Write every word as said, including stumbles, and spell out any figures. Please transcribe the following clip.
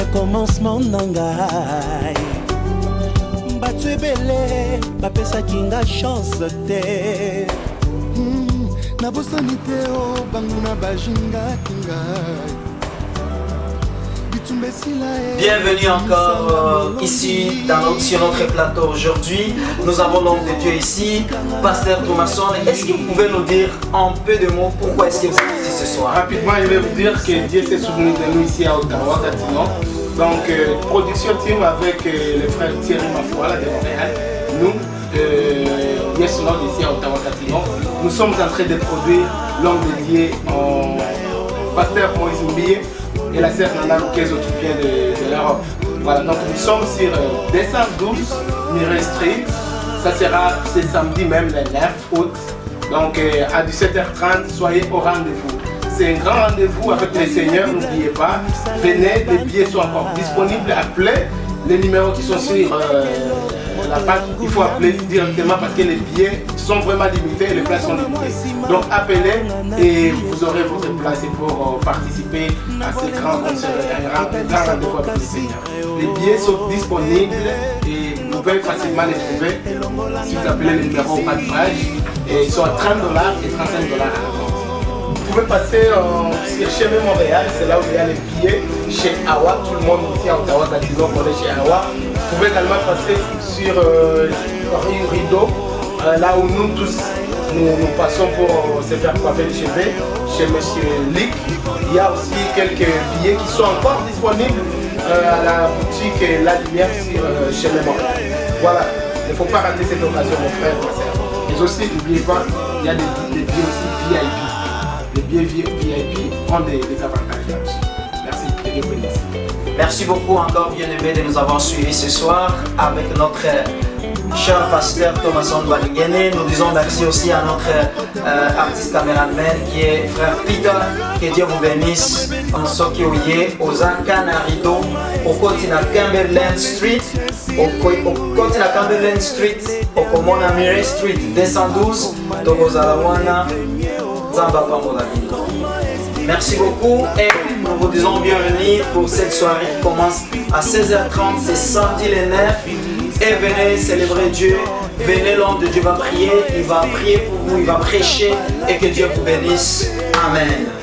commencement nangai batu ebele bapesaki nga chance te nabosani te o banguna bajingaki ngai. Bienvenue encore euh, ici dans notre, sur notre plateau aujourd'hui. Nous avons l'homme de Dieu ici, Pasteur Thomason. Est-ce que vous pouvez nous dire en peu de mots pourquoi est-ce que vous êtes ici ce soir? Rapidement, je vais vous dire que Dieu s'est souvenu de nous ici à Ottawa, Gatineau. Donc, euh, production team avec euh, le frère Thierry Mafoula de Montréal. Nous, euh, Yes Lord ici à Ottawa, Gatineau. Nous sommes en train de produire l'homme dédié en Pasteur Moïse Mbié et la sœur Nana Loukezo qui vient de, de l'Europe. Voilà, donc nous sommes sur euh, deux cent douze Murray Street. Ça sera ce samedi même, le neuf août. Donc euh, à dix-sept heures trente, soyez au rendez-vous. C'est un grand rendez-vous avec les seigneurs, n'oubliez pas. Venez, les billets sont encore disponibles. Appelez les numéros qui sont sur euh, la page. Il faut appeler directement parce que les billets sont vraiment limités et les places sont limitées. Donc appelez et vous aurez votre place pour euh, participer à ce grand concert, un grand, un grand rendez-vous avec les seigneurs. Les billets sont disponibles et vous pouvez facilement les trouver si vous appelez le numéro pas de page. Et ils sont à trente dollars et trente-cinq dollars à la vente. Vous pouvez passer euh, sur Chemin Montréal, c'est là où il y a les billets. Chez Awa, tout le monde ici à Ottawa, Gatineau, connaît chez Awa. Vous pouvez également passer sur euh, Rue Rideau, euh, là où nous tous nous, nous passons pour euh, se faire coiffer les cheveux, chez M. Lick. Il y a aussi quelques billets qui sont encore disponibles euh, à la boutique La Lumière sur euh, Chemin Montréal. Voilà, il ne faut pas rater cette occasion, mon frère, ma soeur. Mais aussi, n'oubliez pas, il y a des, des billets aussi V I P. Les billets V I P ont des, des avantages là-dessus. Merci, que Dieu bénisse. Merci beaucoup encore, bien-aimés, de nous avoir suivis ce soir avec notre cher pasteur Thomason Balingene. Nous disons merci aussi à notre euh, artiste caméraman qui est frère Peter. Que Dieu vous bénisse. En Soki Oye, aux Canarido, au côté de Cumberland Street, au côté de Cumberland Street, au Komona Murray Street, deux cent douze, Togozalawana, Zamba Pamodani. Merci beaucoup et nous vous disons bienvenue pour cette soirée qui commence à seize heures trente, c'est samedi le neuf. Et venez célébrer Dieu, venez, l'homme de Dieu va prier, il va prier pour vous, il va prêcher et que Dieu vous bénisse. Amen.